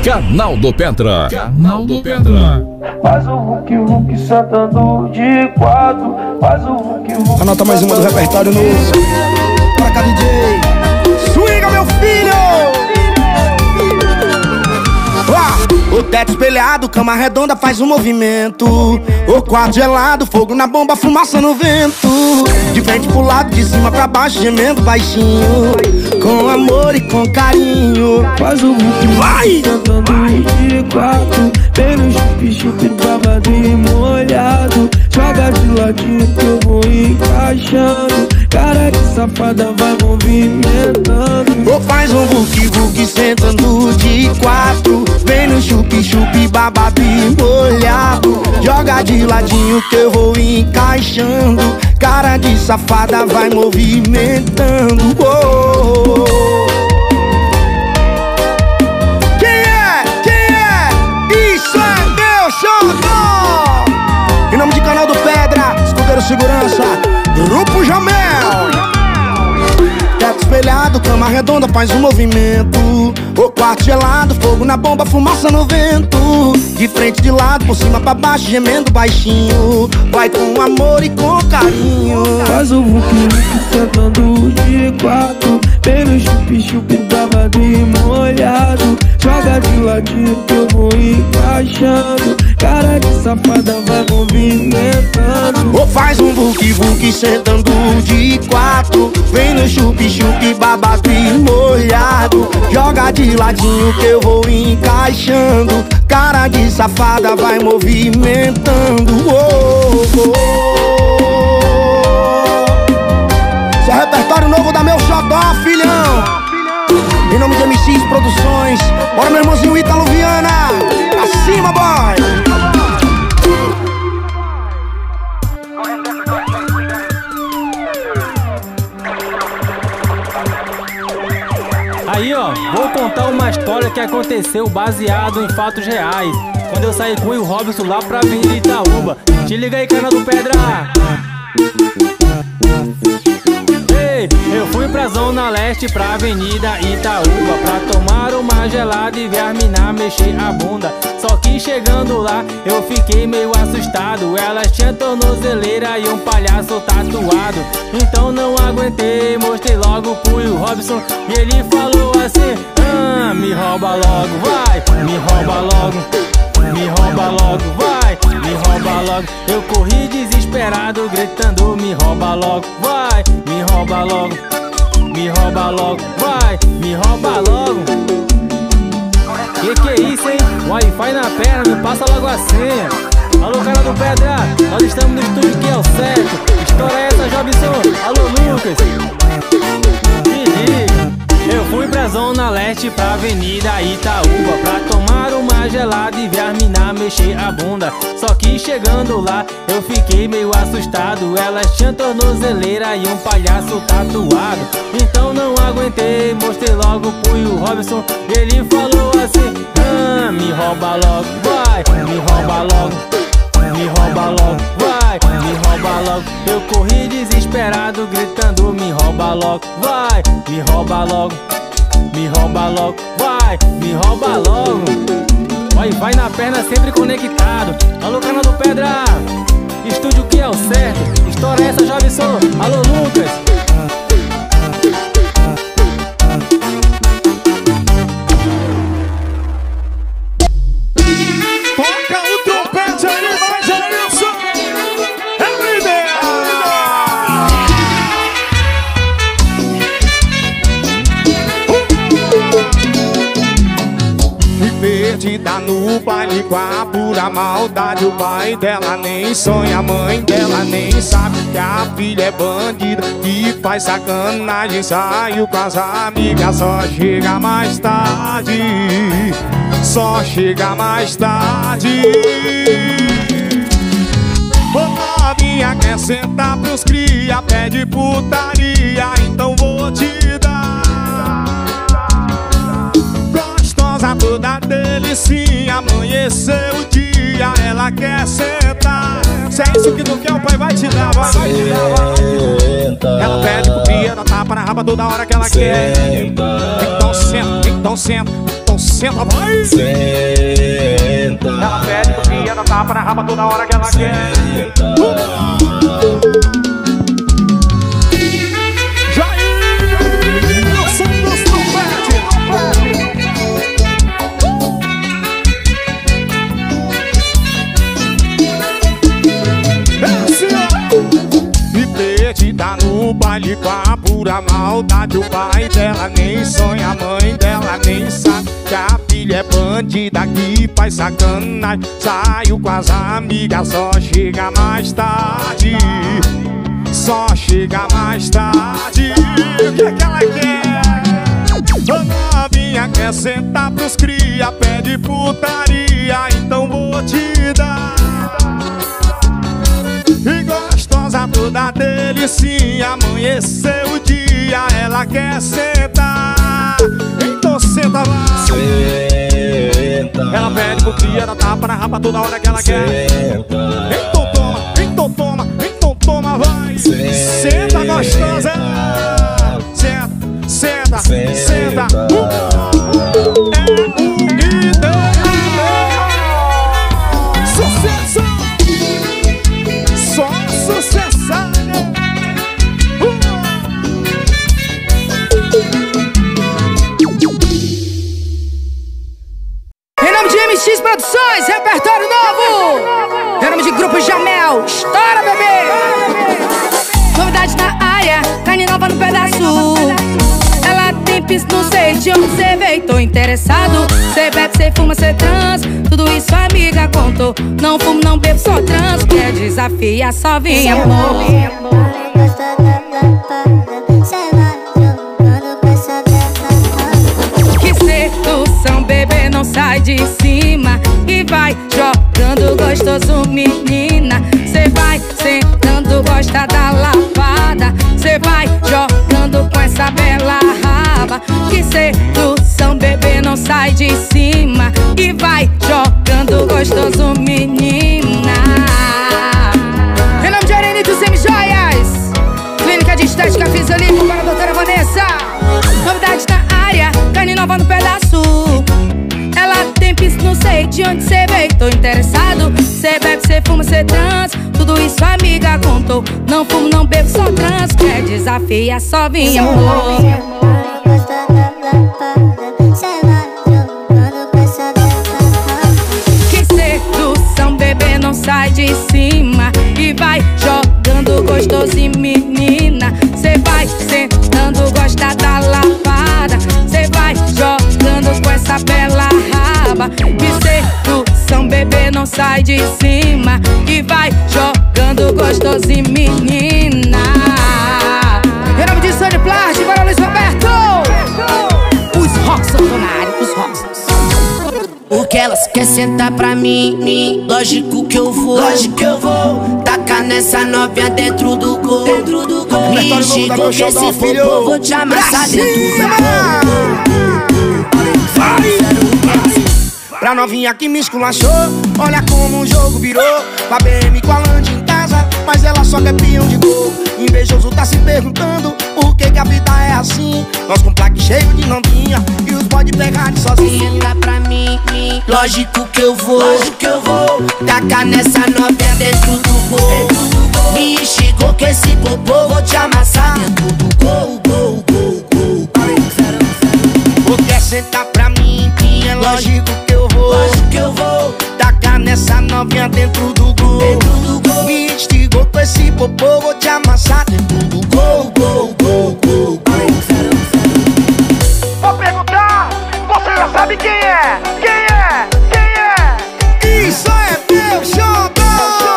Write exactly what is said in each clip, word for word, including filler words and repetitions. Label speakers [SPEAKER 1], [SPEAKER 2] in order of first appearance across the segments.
[SPEAKER 1] Canal do Pedra. Canal do Pedra.
[SPEAKER 2] Faz o Hulk, Hulk sentando de quatro. Faz o Hulk, Hulk.
[SPEAKER 3] Anota mais uma do repertório novo. Pra cá, D J. Swinga, meu filho! O teto espelhado, cama redonda faz um movimento. O quarto gelado, fogo na bomba, fumaça no vento. De frente pro lado, de cima pra baixo, gemendo baixinho. Com amor e com carinho.
[SPEAKER 2] Faz o Hulk, vai! Cantando de quatro. Vem no chup-chup, babado e molhado. Joga de ladinho que eu vou encaixando. Cara de safada vai movimentando.
[SPEAKER 3] Ou faz um vuki-vuki sentando de quatro. Vem no chup-chup, babado e molhado. Joga de ladinho que eu vou encaixando. Cara de safada vai movimentando. Oh, oh, oh. Quem é? Quem é? Isso é meu xodó! Em nome de Canal do Pedra, Escudeiro Segurança, Grupo Jamel. Teto espelhado, cama redonda faz um movimento. O quarto gelado, fogo na bomba, fumaça no vento. De frente, de lado, por cima pra baixo, gemendo baixinho. Vai com amor e com carinho.
[SPEAKER 2] Faz o Hulk, Hulk sentando de quatro. Vem no chup-chup, babado e molhado. Joga de ladinho que eu vou encaixando. Cara de safada vai movimentando.
[SPEAKER 3] Ou faz um vuki-vuki sentando de quatro. Vem no chup-chup, babado e molhado. Joga de ladinho que eu vou encaixando. Cara de safada vai movimentando. Oh, oh, oh. Esse é o repertório novo da meu xodó, filhão. Em nome de M X Produções. Bora, meu irmãozinho Ítalo Viana. Acima, boy.
[SPEAKER 4] Aí ó, vou contar uma história que aconteceu baseado em fatos reais. Quando eu saí com o Robson lá pra Avenida Itaúba. Te liga aí, Canal do Pedra. Ei, eu fui pra Zona Leste, pra Avenida Itaúba, pra tomar uma gelada e ver as mina mexer a bunda. Só que chegando lá, eu fiquei meio assustado. Elas tinham tornozeleira e um palhaço tatuado. Então não aguentei, mostrei logo pro Robson. E ele falou assim: ah, me rouba logo, vai, me rouba logo, me rouba logo, vai, me rouba logo. Eu corri desesperado, gritando: me rouba logo, vai, me rouba logo, me rouba logo, vai, me rouba logo. Que que é isso, hein? Wi-Fi na perna, me passa logo a senha. Alô, Canal do Pedra, nós estamos no estúdio que é o certo. História é essa, Jobson? Alô, Lucas. Me liga. Eu fui pra Zona Leste, pra Avenida Itaúba, pra tomar uma gelada e ver as mina mexer a bunda. Só que chegando lá, eu fiquei meio assustado. Elas tinham tornozeleira e um palhaço tatuado. Então não aguentei, mostrei logo pro Robson. Ele falou assim: ah, me rouba logo, vai, me rouba logo, me rouba logo, vai, me rouba logo. Eu corri desesperado, gritando: me rouba logo, vai, me rouba logo, me rouba logo, vai, me rouba logo. Wi-Fi na perna, sempre conectado. Alô, Canal do Pedra, estúdio que é o certo. História é essa, Jobson? Alô, Lucas.
[SPEAKER 5] Perdida no baile com a pura maldade. O pai dela nem sonha, a mãe dela nem sabe que a filha é bandida, que faz sacanagem, saiu com as amigas. Só chega mais tarde, só chega mais tarde. Ô novinha, quer sentar pros cria, pede putaria, então vou te dar. Toda delicinha, amanheceu o dia, ela quer sentar. Se é isso que tu quer, o pai vai te dar, vai, vai te dar. Ela pede pro cria, ela tapa na raba toda hora que ela quer. Então senta, então senta, então senta, vai.
[SPEAKER 1] Senta.
[SPEAKER 5] Ela pede porque ela tapa na raba toda hora que ela quer. Jair, eu sou nosso trompete. E perdida no baile com a pura maldade. O pai dela nem sonha, a mãe dela nem sabe que a filha é bandida que faz sacanagem. Saiu com as amigas, só chega mais tarde. Só chega mais tarde. O que é que ela quer? A novinha quer sentar pros cria, pede putaria, então vou te dar. E gostosa toda delicinha, amanheceu o dia, ela quer sentar. Então senta lá.
[SPEAKER 1] Senta.
[SPEAKER 5] Ela pede pro cria, ela tapa na raba toda hora que ela quer.
[SPEAKER 1] Senta.
[SPEAKER 5] Então toma, então toma, então toma, vai. Senta gostosa. Senta, senta,
[SPEAKER 1] Senta.
[SPEAKER 5] senta. Uh. É um ideia. Sucesso. Só sucesso, né? uh.
[SPEAKER 6] Em nome de M X Produções, repertório novo. Em nome de Grupo Jamel, estoura, bebê. Novidade na área, carne nova no pedaço. Ela tem pista, não sei de onde cê veio, tô interessado. Cê bebe, cê fuma, cê trans, tudo isso a amiga contou. Não fumo, não bebo, só trans. Quer desafiar, só vem amor. Que sedução, bebê, não sai de cima. E vai jogando gostoso, menina. Cê vai sentando, gosta da lavada. Cê vai jogando com essa bela raba. Que sedução, bebê, não sai de cima. E vai jogando gostoso, menina. Em nome de Arenito Semijoias, Clínica de Estética Fisiolítica para a doutora Vanessa. Novidade na área, carne nova no pedaço. Ela tem pista, não sei de onde cê veio, tô interessado. Cê bebe, cê fuma, cê trans, tudo isso a amiga contou. Não fumo, não bebo, só trans. Quer desafia, só vem amor. Que sedução, bebê, não sai de cima. E vai jogando gostoso, menina. Cê vai sentando, gosta da lavada. Cê vai jogando com essa bela raba. Que sedução, bebê, não sai de cima. E vai jogando gostoso, menina. Em nome de Sony Plast, bora Luiz Roberto. Os Roxas, Donário, os Roxas.
[SPEAKER 7] O que elas quer sentar pra mim, mim, lógico que eu vou, lógico que eu vou. Tacar nessa novinha dentro do gol, dentro do gol. Me estica que esse popô, vou te amassar dentro do gol.
[SPEAKER 3] Pra novinha que me esculachou, olha como o jogo virou. Com a B M, com a Land em casa, mas ela só quer peão de gol. Invejoso tá se perguntando por que que a vida é assim. Nós com plaque cheio de novinha e os pode pegar de sozinho.
[SPEAKER 7] Senta pra mim, mim, lógico que eu vou, lógico que eu vou. Tacar nessa novinha dentro do gol. Me esticou que esse popô, vou te amassar dentro do gol, gol, gol, gol.
[SPEAKER 3] Ou quer sentar pra mim, mim, é lógico que eu vou,
[SPEAKER 7] lógico que eu vou.
[SPEAKER 3] tacar nessa novinha dentro do gol,
[SPEAKER 7] dentro do gol.
[SPEAKER 3] Me instigou com esse popô, vou te amassar dentro do gol, gol, gol, gol, gol.
[SPEAKER 5] Vou perguntar, você já sabe quem é? Quem é? Quem é?
[SPEAKER 3] Isso é meu xodó.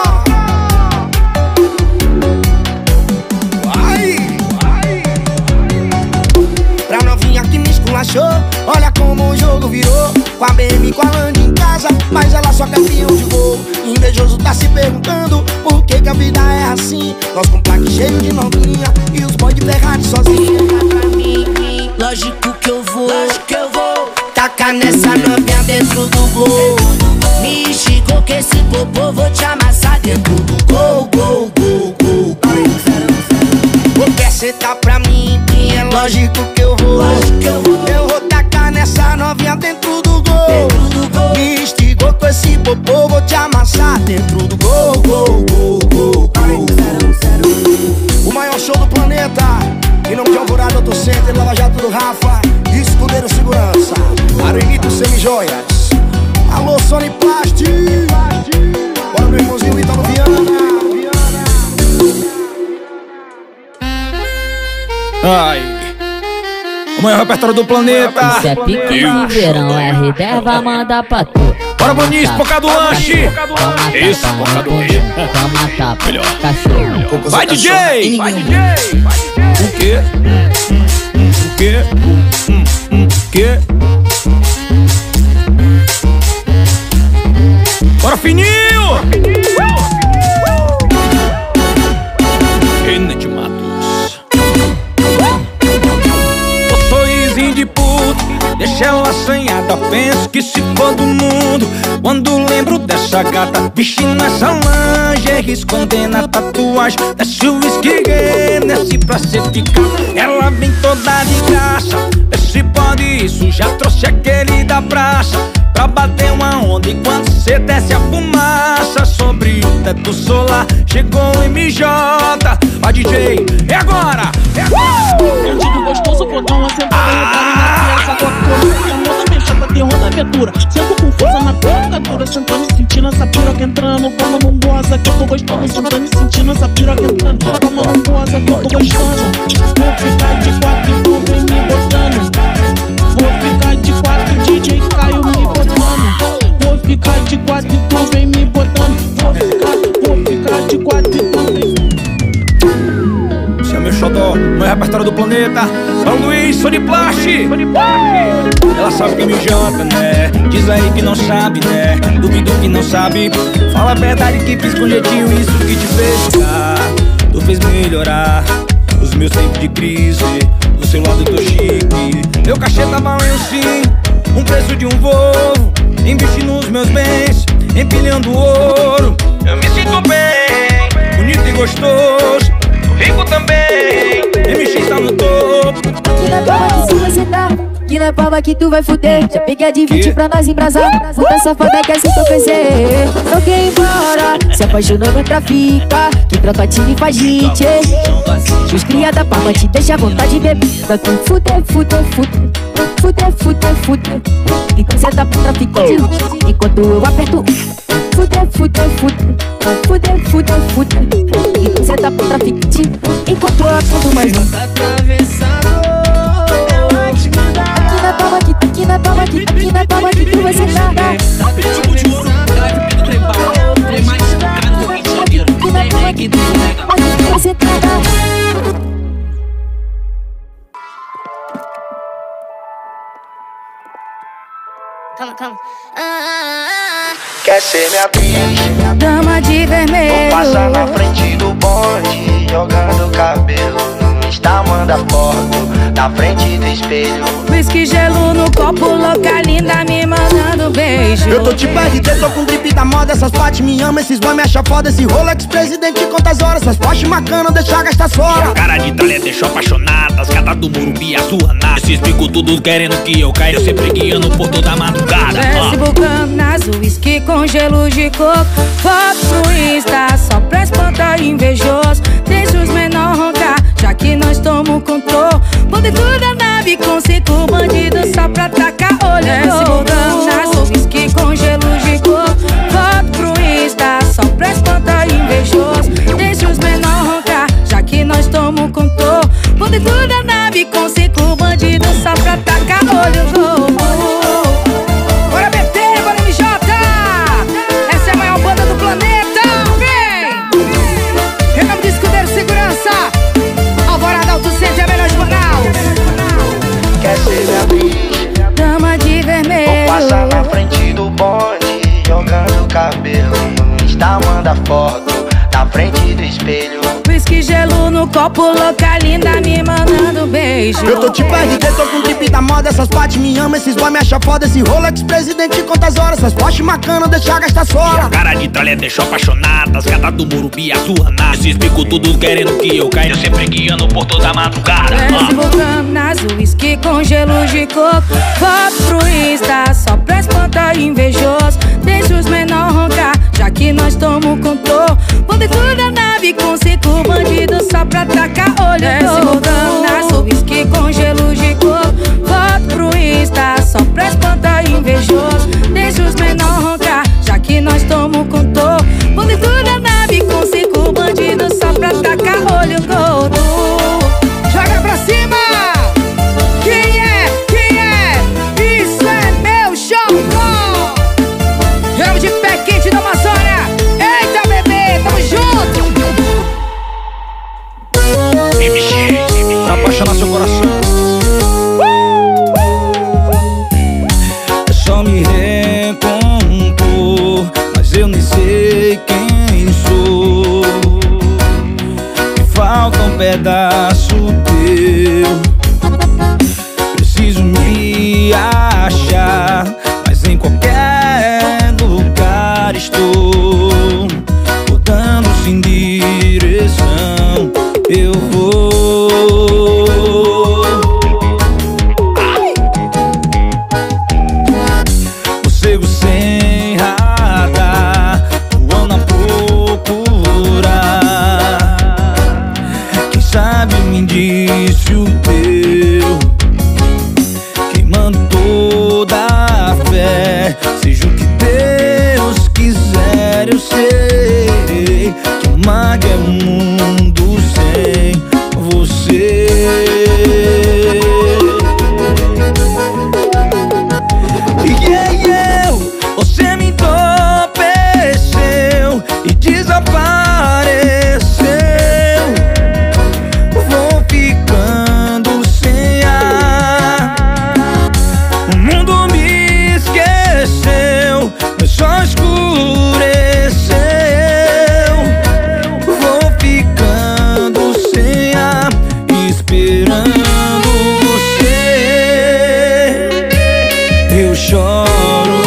[SPEAKER 3] Vai, vai. Pra novinha que me esculachou, olha como o jogo virou. Com a B M, com a Land em casa, mas ela só quer peão de gol. Invejoso tá se perguntando por que que a vida é assim. Nós com plaque cheio de novinha e os boy de ferrari sozinho.
[SPEAKER 7] Senta pra mim, mim, lógico que eu vou, lógico que eu vou. Tacar nessa novinha dentro do gol. Me esticou que esse popô, vou te amassar dentro do gol, gol, gol, gol.
[SPEAKER 3] Ou quer sentar pra mim, mim, é lógico que eu vou,
[SPEAKER 7] lógico que eu vou.
[SPEAKER 3] Eu vou tacar nessa essa novinha dentro do gol. Me instigou com esse popô, vou te amassar dentro do gol, gol, gol, gol, gol. O maior show do planeta, em nome de Alvorada, Auto Center, Lava Jato do Rafa, Escudeiro Segurança, Arenito Semijoias. Alô, Sony Plast. Bora meu irmãozinho Ítalo Viana.
[SPEAKER 8] Ai, o maior repertório do planeta.
[SPEAKER 9] Isso é pique de verão, R dez vai mandar pra tu.
[SPEAKER 8] Bora, Bonis, Poca do Lanche. Isso, Poca do Lanche.
[SPEAKER 9] Toma tapa, cachorro.
[SPEAKER 8] Vai, D J. Vai, D J. O quê? O quê? Hum, hum, o quê? Bora, Fininho. René de Matos. O sorrisinho de puto deixa ela assanhada. Penso que se for do mundo quando lembro dessa gata. Vestindo essa lingerie, escondendo a tatuagem. Desce o whisky, desce pra ser picada. Ela vem toda de graça. Esse pode isso, já trouxe aquele da praça pra bater uma onda enquanto cê desce a fumaça. Sobre o teto solar chegou o M J. Vai, D J, e agora? E agora?
[SPEAKER 10] Eu tive gostoso, botão assentado, retalho na criança, coca-cola. Chamou da mexada, terror da aventura. Sento com força na provocadora, sentando, sentindo essa piroca entrando. Como não goza, que eu tô gostoso, sentando, sentindo essa piroca entrando. Como não goza, que eu tô gostoso. Vou ficar de quatro e tu vem me botando. Vou ficar de quatro, D J Caio me botando. Vou ficar de quatro e tu vem me botando. Vou ficar, vou ficar de quatro e tu vem.
[SPEAKER 8] Esse é meu xodó, meu repertório do planeta. São Luís, Sony Plast. Ela sabe que é M J, né? Diz aí que não sabe, né? Duvido que não sabe. Fala a verdade que fiz com jeitinho isso que te fez ficar. Tu fez melhorar os meus tempos de crise. Do seu lado eu tô chique. Meu cachê tá valendo sim um preço de um Volvo. Investi nos meus bens, empilhando ouro. Eu me sinto bem, bonito e gostoso. Rico também, M X tá no topo.
[SPEAKER 11] Que na prova que se você tá, que na prova que tu vai fuder. Já peguei a de vinte pra nós embrasar. Puta safada que assim que eu pensei. Troquei embora, se apaixonou no trafica. Que troca-time faz gente. Os cria da palma te deixa à vontade de beber. Pra tu fuder, fuder, fuder. Fuder, fuder, fuder. Então cê tá pro traficante enquanto eu aperto. Fuder, fuder, fuder. Fuder, fuder, fuder. Então cê tá pro traficante enquanto eu aperto mais um. Aqui na palma que aqui na palma que aqui na palma que tu vai sentar.
[SPEAKER 7] Calma, calma. Quer ser minha bicha?
[SPEAKER 6] Dama de vermelho.
[SPEAKER 7] Vou passar na frente do bonde, jogando cabelo. No Insta manda foto, na frente do espelho.
[SPEAKER 6] Whisky gelo no copo, louca linda me mandando beijo.
[SPEAKER 3] Eu tô tipo R D, tô com gripe da moda. Essas partes me amam, esses boy me acham foda. Esse Rolex presidente conta as horas. Essas Porsche macana, deixa gastar fora.
[SPEAKER 8] Cara de Itália deixou apaixonada. As gatas do Morumbi, a sua nada. Esses bico tudo querendo que eu caia. Eu sempre guiando por toda a madrugada.
[SPEAKER 6] Desce bucanas, whisky com gelo de coco. Foto pro Insta, só pra espantar invejoso. Deixa os menor roncar, já que nós tomamos controle. Por dentro da nave com cinco bandidos só pra tacar olho. Desce bucanas, whisky com gelo de coco. Foto pro Insta, só pra espantar invejoso. Deixa os menor roncar, já que nós tomamos controle. Por dentro da nave com cinco bandidos só pra tacar olho. Bora B T, bora M J. Essa é a maior banda do planeta. Vem! Em nome de Escudeiro Segurança, Alvorada, Auto Center, a melhor de Manaus.
[SPEAKER 7] Quer ser minha bicha?
[SPEAKER 6] Dama de vermelho.
[SPEAKER 7] Vou passar na frente do bonde, jogando cabelo. No Insta manda foto, na frente do espelho.
[SPEAKER 6] whisky, gelo no copo, louca linda me mandando beijo.
[SPEAKER 3] Eu tô tipo R D, tô com o trip da moda. Essas partes me amam, esses boy me acham foda. Esse Rolex presidente conta as horas. Essas Porsche macana, deixa gastar sola.
[SPEAKER 8] Cara de tralha deixou apaixonada. As gatas do Morumbi, a sua nada. Esses bico tudo querendo que eu caia. Eu sempre guiando por toda a madrugada.
[SPEAKER 6] Desce vulcano nas whisky com gelo de coco. Foto pro Insta, só pra espantar invejoso. Deixa os menor roncar, já que nós tomo controle. Vão dentro da nave com cinco bandidos só pra tacar olho. Desce vulcano nas whisky com gelo de coco. Foto pro Insta, só pra espantar invejoso. Deixa os menor roncar, já que nós tomo controle. Vão dentro da nave com cinco bandidos só pra tacar olho gordo. Joga pra cima! Quem é? Quem é? Isso é meu show! Geral de pé quente da Amazônia! Eita, bebê, tamo junto!
[SPEAKER 8] M G,
[SPEAKER 12] pra apaixonar seu coração. É só me recompor, mas eu nem sei quem sou. Me falta um pedaço teu. Preciso me achar, mas em qualquer lugar estou. Voltando sem direção, eu vou. Morcego sem radar, voando a procurar. Quem sabe um indício teu, queimando toda a fé. Seja o que Deus quiser, eu sei que amar é um mundo sem você. Yeah, yeah, você me entorpeceu e desapareceu. Vou ficando sem ar. O mundo me esqueceu, mas só escureceu. Vou ficando sem ar, esperando você. Eu choro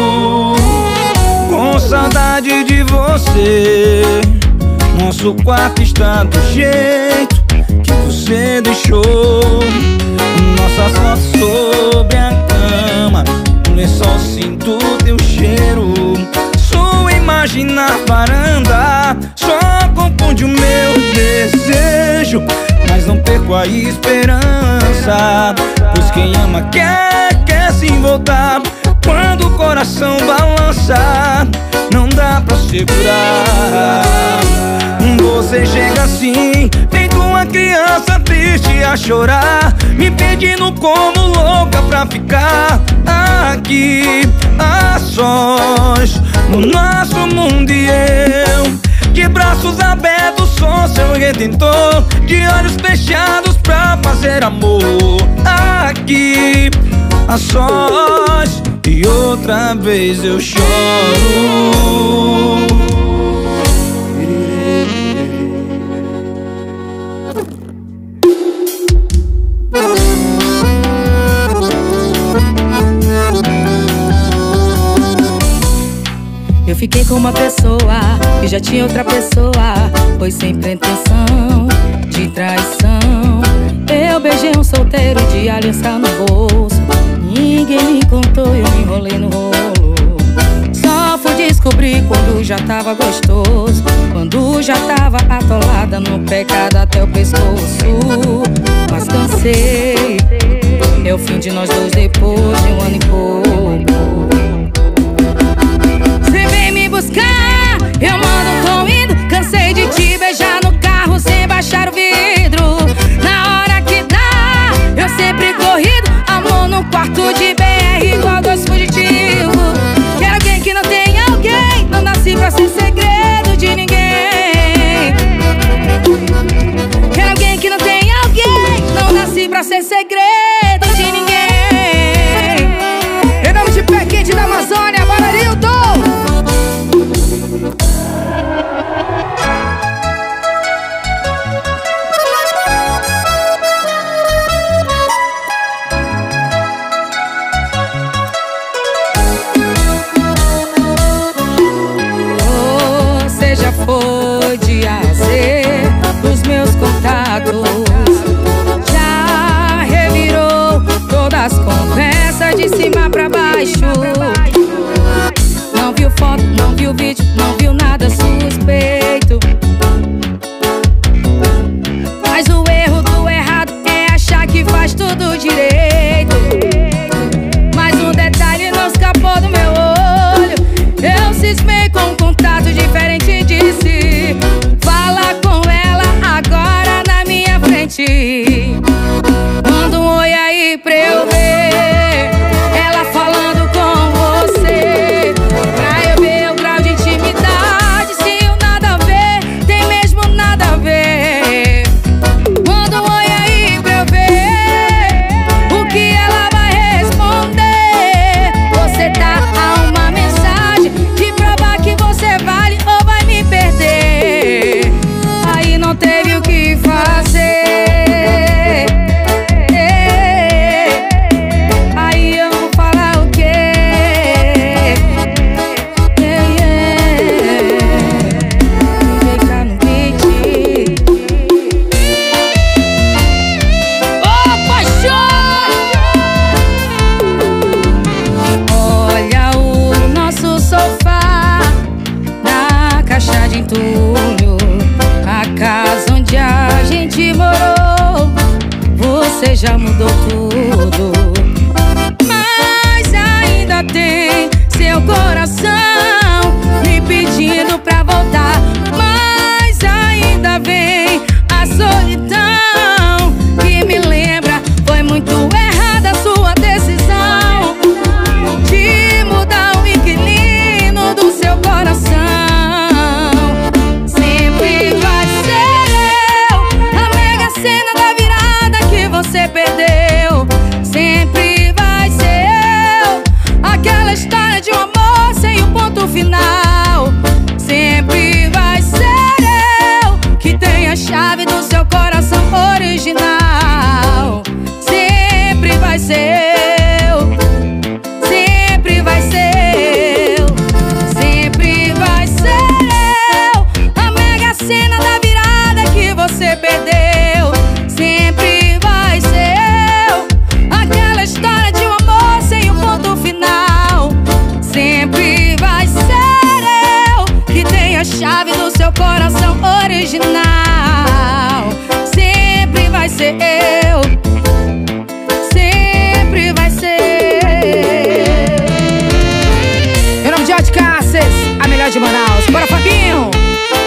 [SPEAKER 12] com saudade de você. Nosso quarto está do jeito que você deixou. Nossas fotos sobre a cama, no lençol sinto teu cheiro. Sua imagem na varanda só confunde o meu desejo, mas não perco a esperança, pois quem ama quer, quer sim voltar. Quando o coração balança, não dá pra segurar. Você chega assim, feito uma criança triste a chorar, me pedindo como louca pra ficar aqui a sós, no nosso mundo. E eu, de braços abertos, sou seu redentor, de olhos fechados pra fazer amor aqui a sós. E outra vez eu choro.
[SPEAKER 6] Eu fiquei com uma pessoa e já tinha outra pessoa, foi sem pretensão de traição. Eu beijei um solteiro de aliança no bolso, ninguém me contou, eu me enrolei no rolo. Só fui descobrir quando já tava gostoso, quando já tava atolada no pecado até o pescoço. Mas cansei, é o fim de nós dois depois de um ano e pouco. Cê vem me buscar, eu mando tô indo. Cansei de te beijar no carro sem baixar o vidro. Na hora que dá, eu sempre corrido. Amor no quarto de B R igual dois fugitivos. Quero alguém que não tem alguém, não nasci pra ser segredo de ninguém. Quero alguém que não tem alguém, não nasci pra ser segredo de ninguém. Em nome de já mudou tudo, mas ainda tem seu coração me pedindo pra voltar. Mas ainda vem a solidão que me lembra, foi muito errada a sua decisão de mudar o inquilino do seu coração. Sempre vai ser eu a mega cena da virada que você perdeu. Sempre vai ser eu aquela história de um amor sem um ponto final. Sempre vai ser eu que tem a chave do seu coração original. Sempre vai ser eu, sempre vai ser eu, sempre vai ser eu a mega cena da virada que você perdeu. Sempre vai ser eu aquela história de um amor sem um ponto final. Sempre vai ser eu que tem a chave do seu coração original. Sempre vai ser eu, sempre vai ser. Meu nome é Jorge Casses, a melhor de Manaus. Bora, Fabinho!